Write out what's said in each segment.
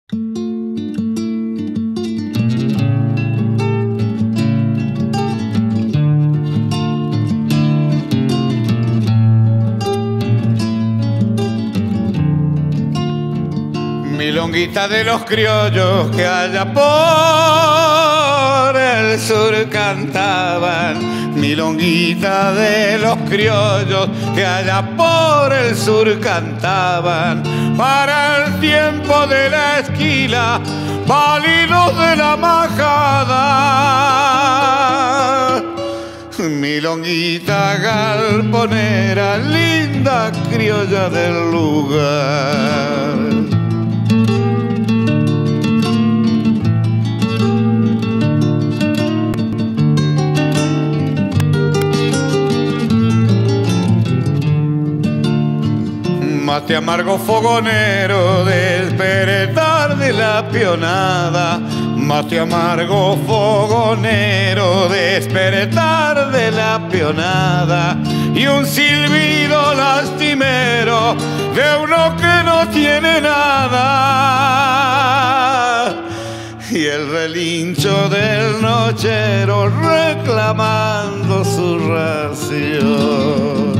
Milonguita de los criollos que allá por el sur cantaban. Milonguita de los criollos que allá por el sur cantaban. Para el tiempo de la esquila, pálidos de la majada. Milonguita galponera, linda criolla del lugar. Mate amargo fogonero, despertar de la pionada. Mate amargo fogonero, despertar de la pionada. Y un silbido lastimero de uno que no tiene nada. Y el relincho del nochero reclamando su ración.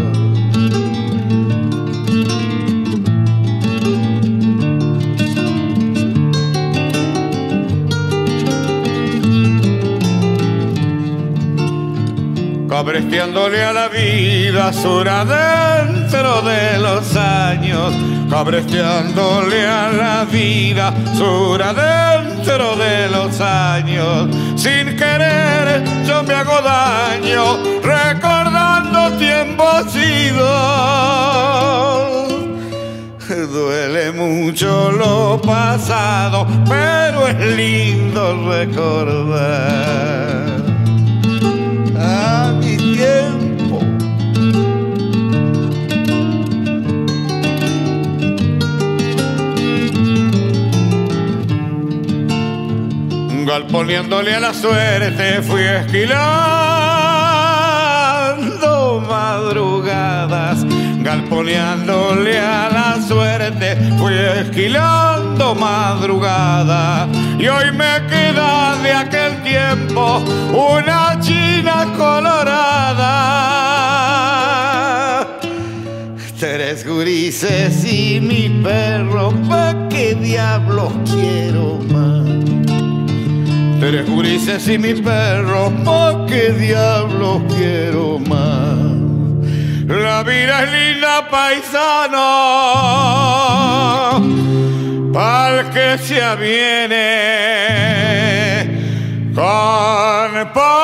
Cabresteándole a la vida sur adentro de los años. Cabresteándole a la vida sur adentro de los años. Sin querer yo me hago daño recordando tiempos idos. Duele mucho lo pasado, pero es lindo recordar a mi tiempo. Galponeándole a la suerte fui esquilando madrugadas. Galponeándole a la suerte fui esquilando madrugada. Y hoy me queda de aquel tiempo una china colorada. 3 gurises y mi perro, ¿pa' qué diablos quiero más? 3 gurises y mi perro, ¿pa' qué diablos quiero más? La vida es linda, paisano, pa'l que se aviene con